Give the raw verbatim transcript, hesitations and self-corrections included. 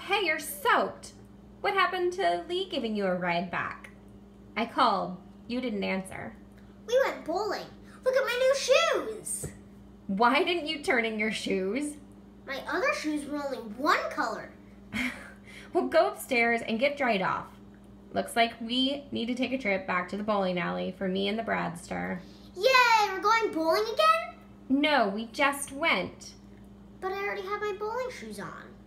Hey, you're soaked. What happened to Lee giving you a ride back? I called. You didn't answer. We went bowling. Look at my new shoes. Why didn't you turn in your shoes? My other shoes were only one color. Well, go upstairs and get dried off. Looks like we need to take a trip back to the bowling alley for me and the Bradster. Yay, we're going bowling again? No, we just went. But I already have my bowling shoes on.